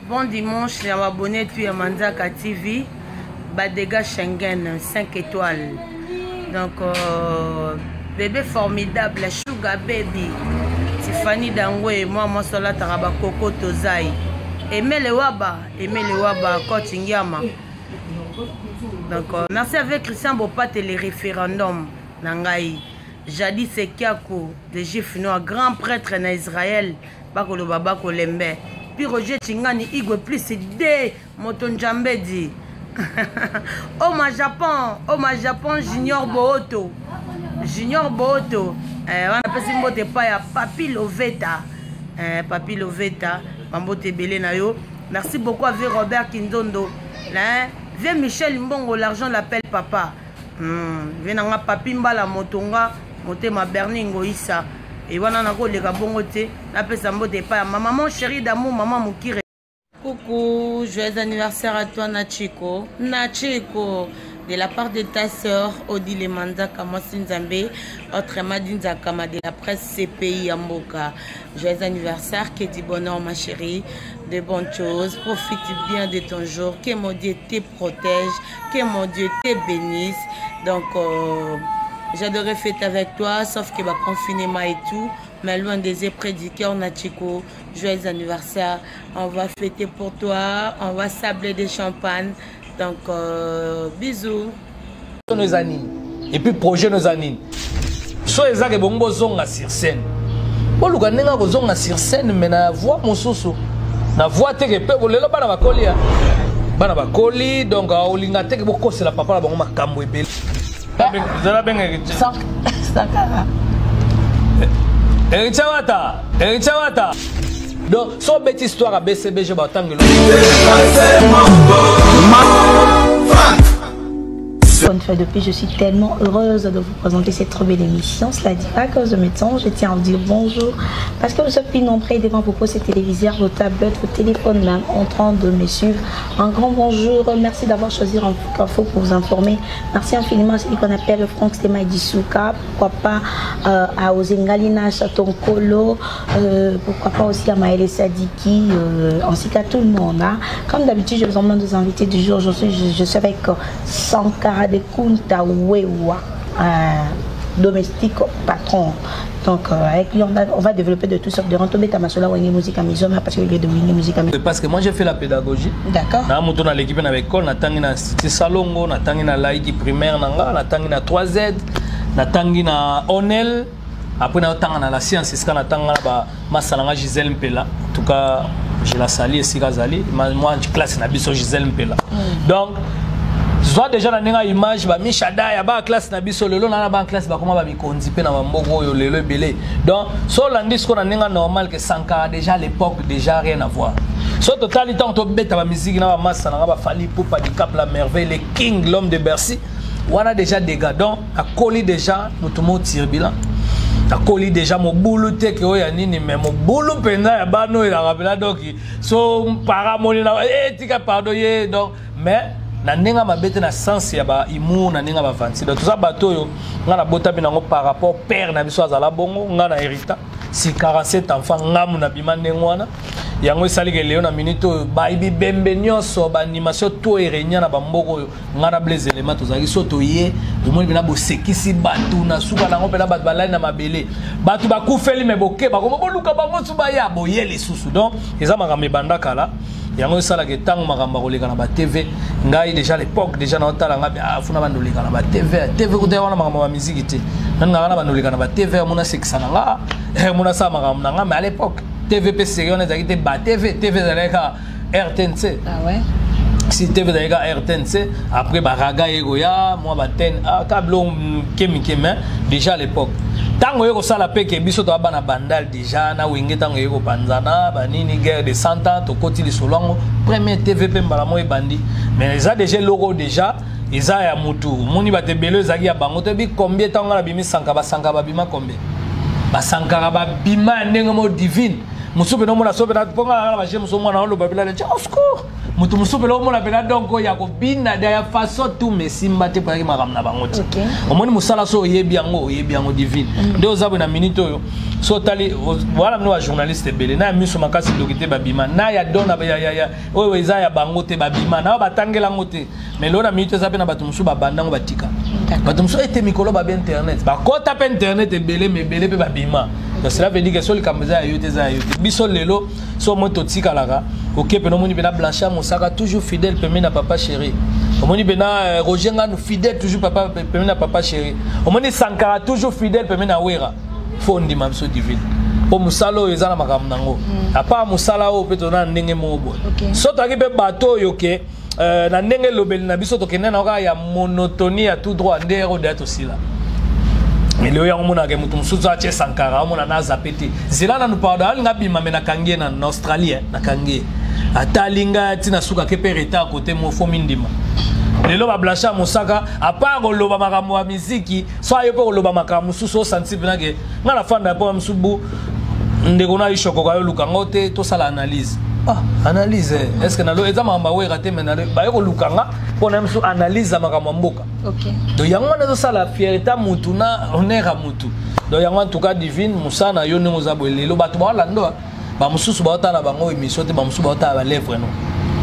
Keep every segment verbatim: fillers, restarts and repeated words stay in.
Bon dimanche, les abonnés de Manzaka T V. Badega Schengen, cinq étoiles. Donc, euh, bébé formidable, Sugar Baby. Tiffany Dangwe, moi, moi, Sola Taraba Coco Tozai. Aimez le Waba, aimez le Waba, Kotingyama. Donc, euh, merci avec Christian Bopat et les référendums. Nangaï. Jadis c'est Kiako, de Juifs noirs, grand prêtre en Israël. Bakolo Baba Kolembe. Puis Roger Chingani, Igwe plus c'est D. Motonjambe dit. Oh ma Japon, oh ma Japon, Junior Bohoto. Junior Bohoto. On appelle ça mbote pa ya Papi Loveta. Papi Loveta. Mambote Belé Nayo. Merci beaucoup à V. Robert Kindondo. V. Michel Mbongo, l'argent l'appelle papa. Venanga Papi Mbala Motonga. Moté ma Berningo Issa. Et voilà, on a encore les gabongotés. La peste en mode pas. Ma maman chérie d'amour, maman Moukire. Coucou, joyeux anniversaire à toi, Nachiko. Nachiko, de la part de ta soeur, Odile Manzaka Mosinzambe, autrement d'Inzakama de la presse C P I Amboka. Joyeux anniversaire, que du bonheur, ma chérie, de bonnes choses. Profite bien de ton jour. Que mon Dieu te protège, que mon Dieu te bénisse. Donc, euh, j'adorais fêter avec toi, sauf que bah, confinement et tout. Mais loin des prédicateurs, Nachiko, joyeux anniversaire. On va fêter pour toi, on va sabler des champagnes. Donc, euh, bisous. Nos années. Et puis, projet nos années. Soit les gens qui sont sur scène. Bon, le gars qui sont sur scène, mais la voix, mon soso. La voix, tu es peu, le bana ba koli. Bana ba koli, donc, au lingate, beaucoup c'est la papa, la bango ma kambo et belle. Vous avez bien hérité. Sankara. Hérité Wata. Hérité Wata. Donc, son bête histoire à B C B, je vais attendre. Bonne fois depuis, je suis tellement heureuse de vous présenter cette très belle émission. Cela dit pas à cause de mes temps, je tiens à vous dire bonjour. Parce que vous êtes plus nombreux devant vos postes téléviseurs, vos tablettes, vos téléphones même en train de me suivre. Un grand bonjour, merci d'avoir choisi Info pour vous informer. Merci infiniment à celui qu'on appelle Franck Stema Dissouka, pourquoi pas euh, à Ozengalina Chaton Kolo, euh, pourquoi pas aussi à Maëlle Sadiki, euh, ainsi qu'à tout le monde. Hein. Comme d'habitude, je vous emmène des invités du jour. Je suis, je, je suis avec euh, Sankara de Kunta Wewa, euh, domestique patron. Donc euh, avec lui on va, on va développer de tout sortes de rentobé tamasola ou une musique à maison parce qu'il y a de une musique à maison. Parce que moi j'ai fait la pédagogie. D'accord. Na muto na l'équipe na l'école na tangi na Cité Salongo, na tangi na laïki primaire nanga, na tangi na trois Z, na tangi na Onel. Après na tangi na la science, c'est ce qu'on attend là masalanga Gisèle Mpela. En tout cas, je la salue ici Gazali. Moi en classe na biso Gisèle Mpela. Mm. Donc soit déjà dans une image ba Mishada ya ba classe na biso lelo na ba classe ba comment ba bikondi pe na mbongo yo lelo belé. Donc so landis ko na ninga normal que Sankara déjà à l'époque déjà rien à voir. So totalité on to beta ba musique na ba massa na ba Fally Ipupa di Cap la merveille les King l'homme de Bercy. On a déjà des gars donc a collé déjà nous tout monde tire bilan. A collé déjà mon boulot te que oya nini mais mon boulot penda ya ba no ila rappela donc so paramoni na eh tika pardon ye donc mais na nenga mabete na sens ya ba imu na nenga ba vanti donc tout ça bato yo nga na bota binango par rapport père na biso azala bongo nga na hérita si quarante-sept enfants ngamu na bima ndengwana yango esali ke leo na minute ba ibi bembe nyonso ba animation to erenya na bamboko yo nga na blaze elema tozaki soto ye omoni bina bo sekisi batu na suka nango pena batu balai na mabele batu bakufeli me boke bakomo boluka bango suba ya boye lisusu donc eza makambe banda kala yango sala ke tango makamba koleka na ba T V ngai déjà à l'époque déjà na otala ngabe afuna bandoleka na ba T V T V ko te wana makamba ba musique te nanga na bandoleka na ba T V mona sekisa nanga eh mona sa makamba nanga mais à l'époque T V P C on a été ba T V T V zaleka R T N C ah ouais si T V zaleka R T N C après ba raga egoya moi ba ten ah câble kemi kemi déjà à l'époque tango yeko sala peke biso to bana bandal déjà na wenge tango yeko panzana ba nini guerre de cent ans to koti li solongo premier T V P mbala mo bandi mais ça déjà logo déjà isa ya mutu moni ba te belo zaki ya bango to bi combien tango la bimi sanka ba sanka ba bima combien ba sanka ba bima ndenge mo divine musupe no mona sope na ponga na baje muso mwana lo babila le au secours mutu musupe lo mona bela donc ya ko bina da ya façon tout mais simba te pa ki makamna bango ti omoni musala so yebi yango yebi yango divine nde ozabo na minute oyo so tali voilà no journaliste belé na miso makasi dokite babima na ya dona ya ya ya oyo eza ya bango te babima na batangela ngote mais lo na minute za pe na batu musu babandango batika batu musu ete mikolo ba internet ba kota pe internet belé mais belé pe babima. Donc cela veut dire que sur le Cameroun, il y a des bisous lelo, sur mon toti kalaga. Ok, puis nous moni bena Blanchard, mon sera toujours fidèle, puis na papa chéri. On moni bena Roger nous fidèle toujours papa, puis na papa chéri. On moni Sankara toujours fidèle, puis na Wera. Faut on dit même so divine. Pour musalo ezana makam nango. À part musala o peut on a ndenge mobo. So to ki pe bateau yoke. Euh na ndenge lobeli na biso to kenena ka ya monotonie à tout droit ndero d'être aussi là. Mais le yon mona ke mutum suzo ache Sankara mona na zapeti zela na nupada ali ngabi mamena kangie na Australie na kangie atalinga tina suka ke pereta côté mo fomindima lelo ba Blanchard Mosaka a part loba makamwa muziki so ayo pe loba makamwa suso santi bina ke ngala fanda po msubu ndeko na ishoko ka yo lukangote to sala analyse. Ah, analyse. Est-ce que nalo ezama mba we raté mais nalo ba yo lukanga pour na msu analyse makamwa mboka. OK. Donc yango na to sala fierté mutu na honneur mutu. Donc yango en tout cas divine musana yo nengo zabo lelo batu ba lando ba mususu ba otala bango émission te ba mususu ba otala ba lèvre non.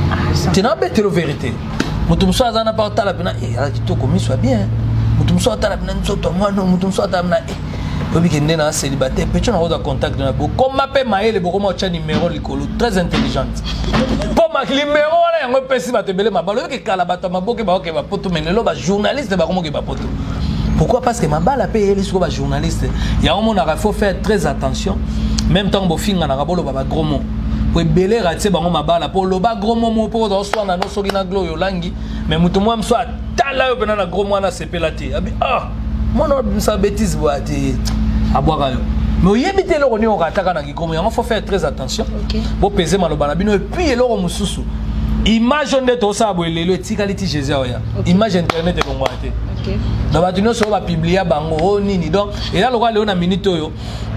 Tu n'as pas de vérité. Mutu musu azana pa otala bina eh ala kitoko miswa bien. Mutu musu otala bina nzoto mwana mutu musu otala bina eh obi kende na célibataire peut-être on a contact na bo comme m'appelle maël bo comme cha numéro likolo très intelligente pour ma numéro là yango pesi batebele mabalo ke kala bato maboke ba ok ba poto menelo ba journaliste ba komo ke ba poto. Pourquoi? Parce que mabala pe eli so ba journaliste ya on a faut faire très attention même temps bo finga na bolo ba gros mot pour belé raté bango mabala pour lo ba gros mot pour do so na no so gina glo yo langi mais mutu mo mso atala yo pena na gros mot na sepelati abi ah mon sa bêtise boati aboaka yo mais yebite lo ni on rataka na gikomo yango faut faire très attention bo peser maloba na bino et puis lo mususu image de to sa bo lelo etikaliti Jésus oya image internet e bongo ate OK na ba dino so ba publier bango o nini donc et là lo ka le na minute yo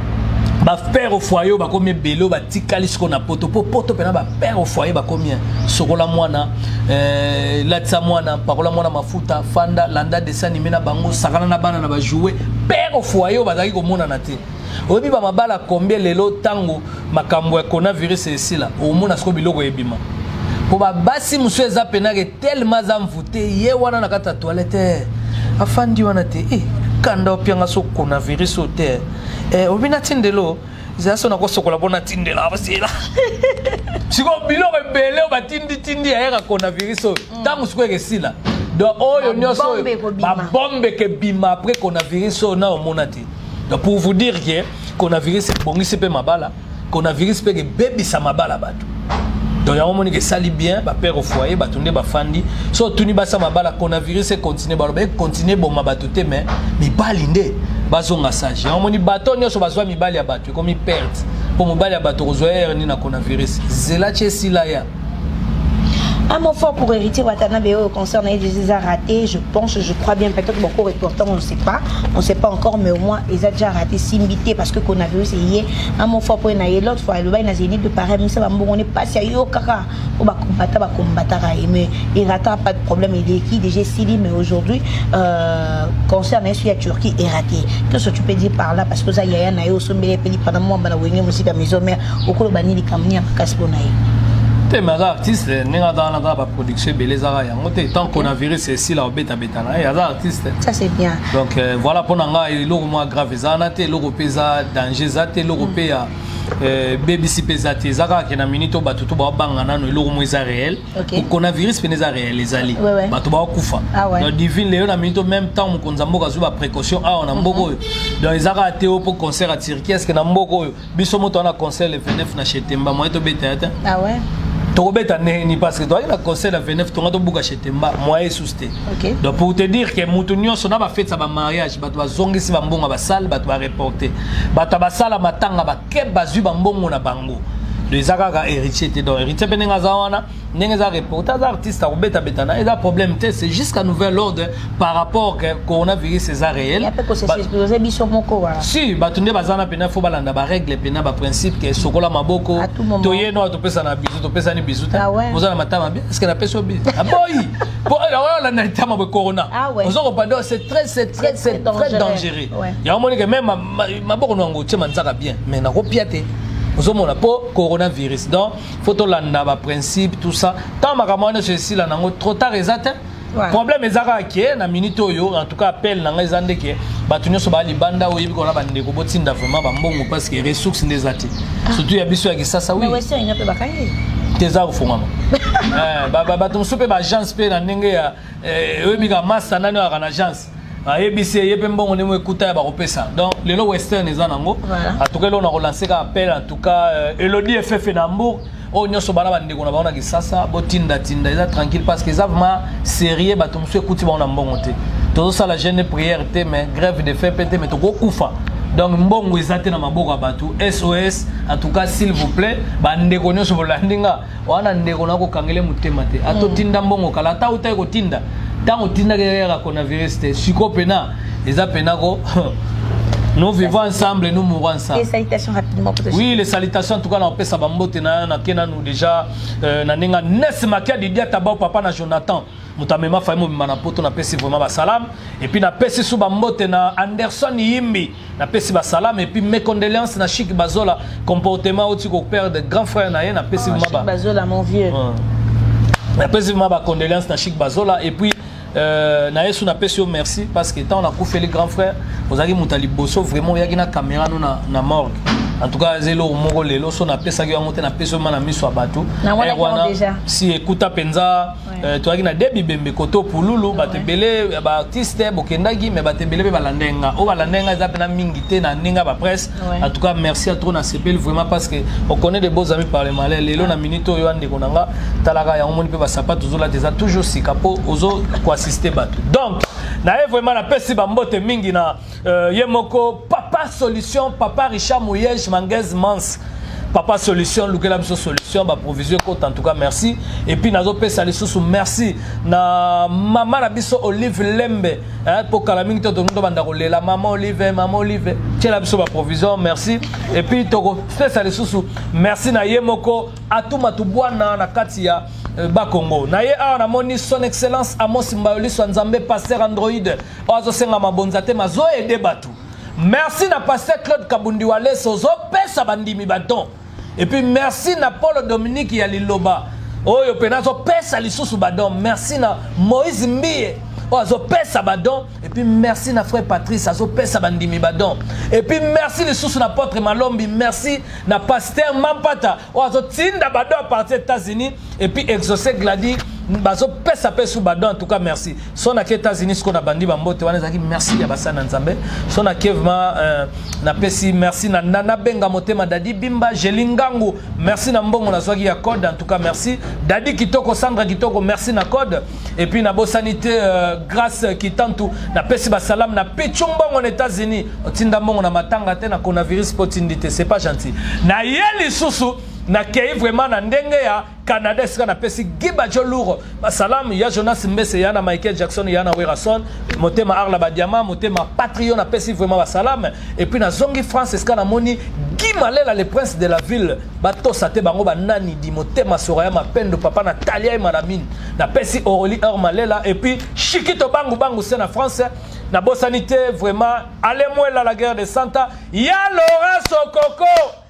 ba père au foyer ba combien belo ba tikali ce qu'on a poto poto pena ba père au foyer ba combien sokola mwana euh latsa mwana parola mwana mafuta fanda landa dessin animé na bango sakana na bana na ba jouer père au foyer ba zaki ko mona na te obi ba mabala combien lelo tango makambo ya coronavirus ici là au mona sko biloko ebima po ba basi musu eza pena ke tellement zamvute ye wana na kata toilette afandi wana te eh kanda opianga so coronavirus o te eh obina tindelo zaso na ko sokola bona tindela abasela siko biloko ebele ba tindi tindi ya coronavirus tango siko ke sila donc oyo nyoso ba bombe ke bima après coronavirus na omonate donc pour vous dire que coronavirus bongisi pe mabala coronavirus pe ke baby sa mabala bato donc y'a un moment qui sali bien ba père au foyer ba tourner ba fandi so tuni ba sa mabala coronavirus et continuer ba ba continuer bon mabato te mais mi balinde ba zonga sage y'a un moment bato nyo so ba zo mi bali ya bato comme mi perte pour mo bali ya bato rozoer ni na coronavirus zela chesi la ya. Un mot fort pour hériter Watanabe au concert des a raté, je pense, je crois bien, peut-être beaucoup reportant, on ne sait pas, on ne sait pas encore, mais au moins ils ont déjà raté Simbité parce que qu'on a vu c'est hier. Un mot fort pour Naïe l'autre fois, le bain n'a zénith de pareil, mais ça va on est pas sérieux, kaka, on va combattre, va combattre, mais il rata pas de problème, il est qui déjà Sili, mais aujourd'hui, euh, concert celui à Turquie est raté. Qu'est-ce que tu peux dire par là parce que ça y a un aïe au sommet des pays pendant moi, bana wengé musique à maison mère, au cours de bani les camini à Casbonaï. Mais les artistes, nous avons la production de tant qu'on a viré c'est ici là au bêta bêta les artistes. Ça c'est bien. Donc euh, voilà pour nous l'euro moins grave ça na te l'euro pesa danger ça te l'euro pesa baby si pesa te zaka qui na minute ba tout ba bangana no l'euro moins réel. Qu'on a viré c'est pas réel les ali. Ba tout ba kufa. Donc divine léon na minute même temps mon konzambo ka zuba précaution ah on a mboko. Donc ils zaka te pour concert à Turquie est-ce que na mboko biso moto na concert le vingt-neuf na Chetemba moi to bêta. Ah ouais. Tobeta ni parce que toi il a conseil la vingt-neuf ton to buka chetemba moyen sousté donc pour te dire que mutunyo sona ba fête ça ba mariage ba to zongi si ba mbonga ba salle ba to reporter ba ta ba sala matanga ba ke bazu ba mbongo na bango les aga héritier te donc héritier pe nenga zawana nenga za reporter artiste a beta betana et da problème c'est jusqu'à nouvel ordre par rapport que coronavirus c'est réel. Il y a pas que c'est explosé biso moko voilà. Si batunde bazana pena faut balanda ba règle pena ba principe que sokola maboko toye no to pesa na bisu to pesa ni bisu ta vous allez matama bien est-ce que na pesa bi ah boy pour la na tama ba corona vous on pas c'est très c'est très c'est très dangereux il y a un moment que même maboko no ngo tshema nzaka bien mais na kopiate vous avez un coronavirus. Donc, il faut que le principe, tout ça. Tant que ceci, là, trop tard, exact. Le problème est que na minute en tout cas, appel dans les années que Batunyo soba libanda ou yibiko na bande ko botinda vraiment ba mbongo parce que ressources des ati. Surtout ya biso ya kisasa oui. Mais aussi il n'y a pas bakaye. Teza ufungama. Eh ba ba batum sope ba agence pe na ndenge ya eh yebika massa nani wa kana agence. A B C yepé mbongo nemo écouter ba kopesa. Donc les lo western eza nango. En tout cas là on a relancé un appel en tout cas Elodie F F Nambour. Oh nyoso bana bande ko na baona kisasa botinda tinda eza tranquille parce que ça vraiment sérieux batum so écouter ba na mbongo te. Tout ça la jeune prière te mais grève de faim te mais to ko kufa. Donc mbongo ezate na maboko batu S O S en tout cas s'il vous plaît bande ko nyoso bolandinga wana ndeko na ko kangele mutema te. Ato tinda mbongo kala ta uta ko tinda. Tant que tu as coronavirus, nous vivons ensemble et nous mourons ensemble. Les salutations rapidement pour te Oui, les salutations, en tout cas, on peut savoir nous déjà. Nesmakia Didia Tabao Papa na Jonathan. Mutamema Faimo Manapoto na pesi vraiment salam. Et puis na pesi Subambote na Anderson Yimbi. Na pesi salam. Et puis mes condoléances na Chic Bazola. Comportement au Tiko père de grand frère na na pesi Chic Bazola, mon vieux. Na pesi vraiment condoléances na Chic Bazola. Et puis Euh, na yesu na pesio merci parce que tant on a coupé les grands frères vous avez montali bosso vraiment il y a une caméra nous na na morgue en tout cas zelo moko lelo so na pesa yo monter na pesio mana miso abatu déjà si écouta penza tu as na debi bembe koto pululu batebele ba artiste bokendagi mais batebele be balandenga o balandenga za pena mingité na ninga ba presse en tout cas merci à trop na sepel vraiment parce que on connaît des beaux amis par les malais lelo na minute yo ande konanga talaka ya omoni pe ba sapato zo la déjà toujours si capo ozo quoi assister batu donc na vraiment la pesi bambote mingi na yemoko papa solution papa Richard Mouyej Manguez Mans papa solution lukela biso solution ba provision compte en tout cas merci et puis nazo pesa lisusu merci na mama na biso Olive Lembe hein pour kalamingi to ndo banda kolela mama Olive mama Olive tela biso ba provision merci et puis toko pesa lisusu merci na yemoko atuma tubwana na kati ya Bakongo na ye a na moni son excellence Amos Mbayoli Swanzambe pasteur Android ozo senga mabonza te mazo aider batu merci na pasteur Claude Kabundi Wale sozo pesa bandimi baton et puis merci na Paul Dominique ya Liloba oyo penazo pesa lisusu badon merci na Moïse Mbie ozo pesa badon et puis merci na frère Patrice azo pesa bandimi badon et puis merci lisusu na Apôtre Malombi merci na pasteur Mampata ozo tinda badon à partir des États-Unis et puis exaucé Gladi bazo pesa pesa badon en tout cas merci son à États-Unis ce qu'on a bandi bambote wana zaki merci ya basana nzambe son à kevma na pesi merci na Nana Benga Motema Dadi Bimba Jelingangu merci na mbongo na zwaki ya code en tout cas merci Dadi Kitoko Sandra Kitoko merci na code et puis na bosanité grâce Kitantu na pesi basalam na Pichumbongo aux États-Unis otinda mbongo na matanga te na coronavirus potindité c'est pas gentil na yeli susu na kei vraiment na ndenge ya Canada esika na pesi giba jo lourd salam ya Jonas Mbese ya na Michael Jackson ya na Werason motema Arla Badiama motema Patreon na pesi vraiment ba salam et puis na zongi France esika na moni Gimalela le prince de la ville bato sate bango banani di motema Soraya Mapendo papa Natalia et Malamine na pesi Orly Ormalela et puis Chikito Bangu Bangu c'est na France na bosanité vraiment allez moi la guerre de Santa ya Laura Sokoko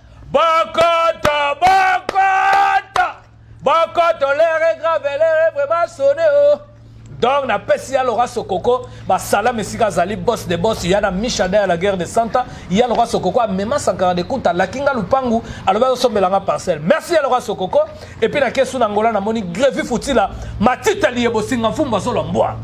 Bokoto, Bokoto, Bokoto, l'air est grave, l'air est vraiment sonné. Donc, na pesi à Laura Sokoko, bah salam et sika zali boss de boss, il y a na Michada à la guerre de Santa, il y a Laura Sokoko, même Sankara de Kunta, la Kinga Lupangu, alors va sommer la parcelle. Merci à Laura Sokoko, et puis la question d'Angola, na moni grève foutila, ma tita liye bosinga fumba zolomboa.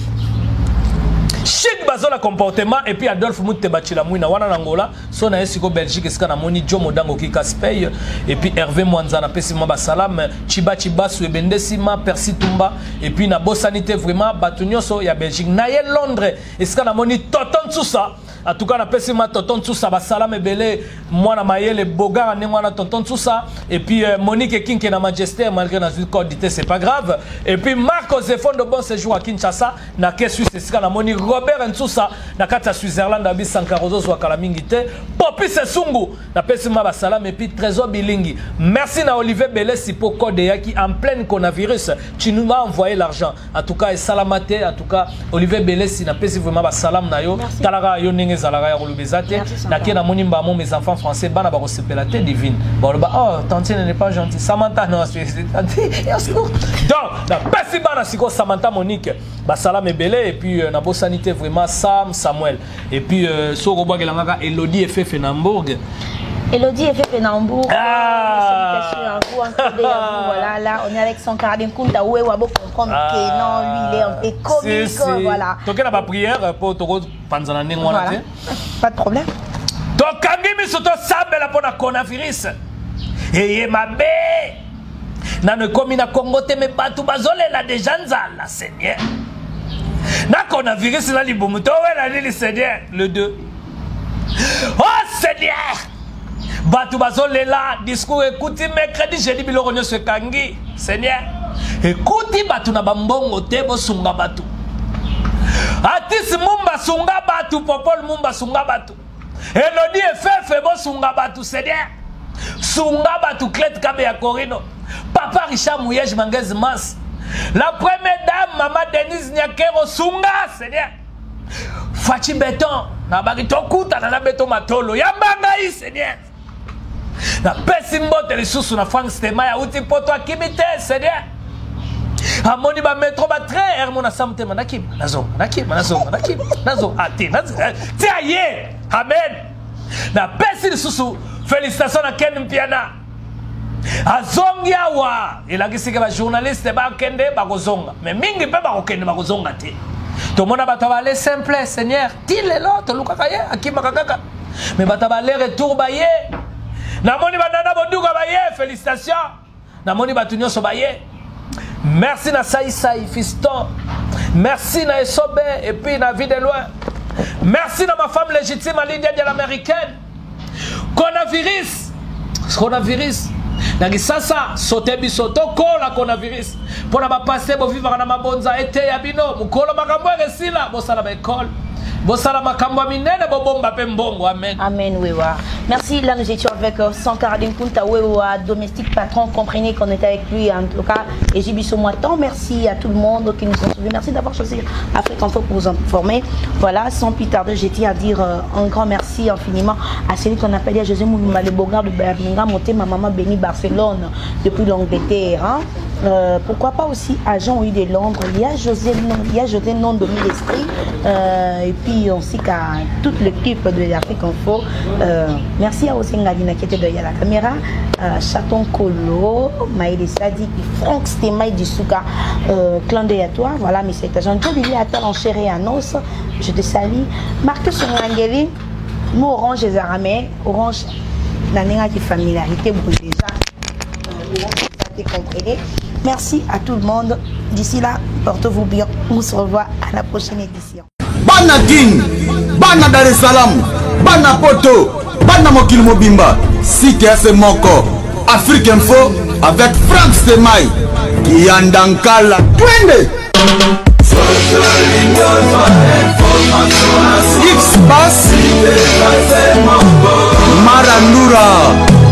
Chic bazola comportement et puis Adolphe Moutte Bachila Mouina wana Angola son na esiko Belgique esika na moni Jomo Dango ki Kaspey et puis Hervé Mwanza na pesi mba salam Chiba Chiba Suebende Sima Percy Tumba et puis na bosanité vraiment batunyoso ya Belgique na ye Londres esika na moni Toton Tsusa En tout cas, on a passé ma tonton tout ça, salam et belé, moi na maye les bogards, moi na tonton tout ça. Et puis euh, Monique et King qui est na Majesté, malgré dans une cordité, c'est pas grave. Et puis Marco Zefon de bon séjour à Kinshasa, na que Suisse, c'est na Monique Robert en tout ça, na kata Switzerland, na bis Sankarozo soit Kalamingité. Popi Sesungu, na passé ma salam et puis Trésor Bilingi. Merci na Olivier Belé Sipo Kodea qui en pleine coronavirus, tu nous as envoyé l'argent. En tout cas, et salamate, en tout cas, Olivier Belé si na passé vraiment ba salam na yo. Talara yo nenge zalaga ya Rolubezate. Na ki na monimba mon mes enfants français, bana ba recevela te divine. Bon ba oh, tantine n'est pas gentil. Samantha non, c'est donc, na passé bana siko Samantha Monique, ba salam et Belé et puis na bo sanité vraiment Sam Samuel. Et puis euh, Soro Boagelanga Elodie et Fefe Nambourg. Elodie et Fefe Nambourg. Ah. Voilà, là, on est avec son carabin Kunta Oué Wabo comprendre que non, lui, il est un peu comique. Si, si. Voilà. Donc, il y a ma prière pour Toro Panzanane. Voilà. Pas de problème. Donc, quand il me soutient ça, pour le coronavirus. Et ma bé. Dans le commune à Congo, mais pas tout bazolé là déjà, là, Seigneur. Dans le coronavirus, là, il y a le Seigneur, le deux. Oh, Seigneur! Batu bazole là, discours écoutez mercredi, jeudi, bilorogno se kangi. Seigneur, écoutez batu na bambongo te bo sunga batu. Atis mumba sunga batu, popol mumba sunga batu. Elodie et Fefe bo sunga batu, Seigneur. Sunga batu clete kabe ya Corino. Papa Richard Mouyej Mangez Mas. La première dame, Maman Denise Nyakero sunga, Seigneur. Fachi Béton, na bagito kuta na beton matolo. Yambanga yi, Seigneur. Na pesimbo les sous na Frank Stema uti poto akimite Seigneur. Amoni ba metro ba très hermona samte manakim nazo nakim nazo nakim nazo ati nazo tiaye amen. Na pesi les sous félicitations à Ken Mpiana. Azongia wa ilakisike ba journaliste ba kende ba kozonga mais mingi pe ba kokende ba kozonga te. To mona batabale simple Seigneur tile lo to lukakaye akima kakaka mais batabale retour ba ye. Namoni banana boduga baye, félicitations. Namoni batunyo so baye. Merci na Saï Saï fiston. Merci na Esobe et puis na vie de loin. Merci na ma femme légitime à l'India de l'américaine. Coronavirus. Coronavirus. Nagi sasa sote bisoto ko la coronavirus. Pour na ba passer bo vivre na mabonza été ya bino. Mukolo makambo resila bo sala ba école. Amen. Amen, oui, oui. Merci. Là, nous étions avec euh, Sankaradin Kunta, oui, oui, domestique patron. Comprenez qu'on était avec lui, en tout cas. Et j'ai vu moi tant. Merci à tout le monde qui nous ont suivis. Merci d'avoir choisi Afrique Info pour vous informer. Voilà, sans plus tarder, j'ai dit à dire euh, un grand merci infiniment à celui qu'on appelle José Mouloumba, le Bogard de Birmingham, monté ma maman béni Barcelone depuis l'Angleterre. Hein. Euh, pourquoi pas aussi à Jean-Louis de Londres. Il y a José, il y a José non de l'esprit. Euh, et puis ainsi qu'à toute l'équipe de l'Afrique Info. Euh, merci à Osengadina qui était derrière la caméra. Euh, Chaton Kolo, Maïli Sadi, Franck Stemay Dissouka, euh, clin d'œil à toi. Voilà, mais c'est agent. Joe Lili Atal en chéri à Nos. Je te salue. Marcus Ngangeli, nous Orange et Zaramé. Orange, la néga qui familiarité, vous déjà. Euh, comprenez. Merci à tout le monde. D'ici là, portez-vous bien. On se revoit à la prochaine édition. Bana King, Bana Dar es Salaam, Bana Poto, Bana Mokil Mobimba, Site F Moko, Afrique Info avec Franck Stemay, Yandankala, Twende. X-Bass, Marandura.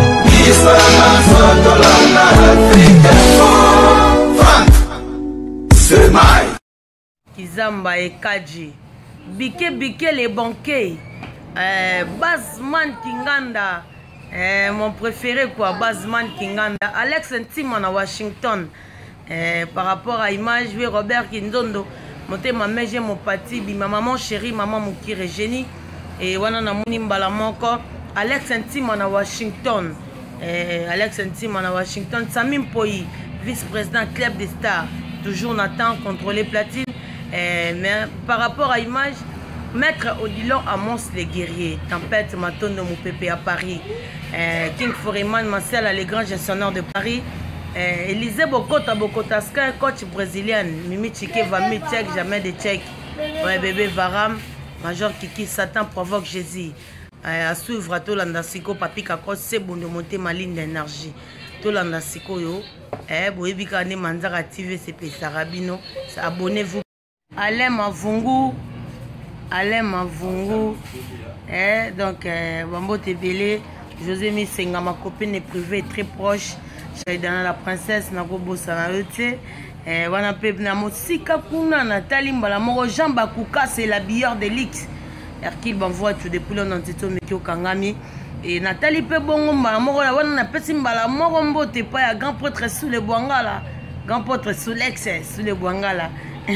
Kizamba et Kaji Bike Bike les banquets euh, Bazman Kinganda euh, mon préféré quoi Bazman Kinganda Alex Ntimon à Washington euh, par rapport à image oui Robert Kindondo monté ma mère j'ai mon pati ma maman chérie maman mon kiri génie et wana na muni mbala moko Alex Ntimon à Washington euh, Alex Ntimon à Washington Samim Poi vice-président club des stars toujours Nathan contrôlé platine. Euh, mais par rapport à l'image, Maître Odilon Amos les guerriers, Tempête Matondo Moupépé à Paris, euh, King Foreman Marcel, les grands gestionnaires de Paris, euh, Élisée Bokota Bokotaska, coach brésilien, Mimi Chike Vami Tchèque, jamais de Tchèque, ouais, bébé Varam, Major Kiki, Satan provoque Jésus. À suivre à Tolanda Siko, Papi Kako, c'est bon de monter ma ligne d'énergie. Tolanda Siko, yo. Eh, Boyebi Kane Manzara T V, c'est Sarabino. Abonnez-vous. Alain Mavungu. Alain Mavungu. Eh, donc, Bambo Tebele. José Missenga, ma copine privée très proche. J'ai dans la princesse, Nagobo Sanayote. Eh, wana pepe na mosika kuna Nathalie Mbala moko Jean Bakuka, c'est la bière de l'X. Erkil banvoie tout depuis l'on entito Mekio Kangami. Et Nathalie pe bongo mbala moko la wana na pesi mbala moko mbote pa ya grand prêtre sous le Bwangala. Grand prêtre sous l'ex sous le Bwangala.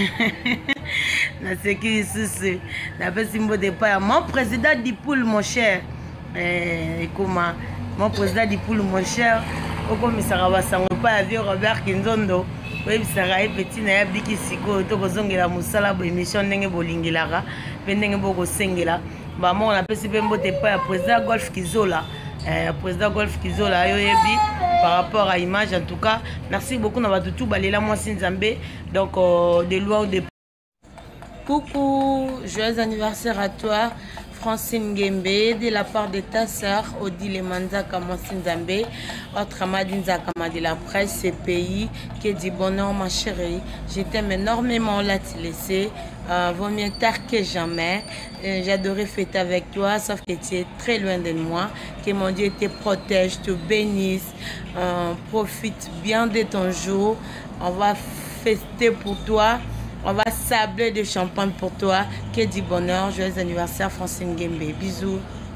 Na seki sous na pesi mbote pa ya mon président Dipoul mon cher. Eh comment mon président Dipoul mon cher. Oko misara basango pa ya vieux Robert Kinzondo. Oui, ça va être petit, na yabiki siko to kozongela musala bo émission ndenge bolingelaka pe ndenge boko sengela ba mo na pesi pe mbote pa ya président Golf Kizola euh président Golf Kizola yo yebi par rapport à image. En tout cas, merci beaucoup na batutu balela moi Sinzambe. Donc euh, de loin ou de coucou, joyeux anniversaire à toi Francine Gembe, de la part de ta sœur Odile Manzaka Monsinzambe, autre Amadinzakama de la presse, ce pays qui dit bonheur ma chérie. Je t'aime énormément, là te laisser. Euh, vaut mieux tard que jamais. Euh, J'adorais fêter avec toi, sauf que tu es très loin de moi. Que mon Dieu te protège, te bénisse. Euh, profite bien de ton jour. On va fêter pour toi. On va sabler de champagne pour toi. Que du bonheur. Joyeux anniversaire, Francine Gembe. Bisous.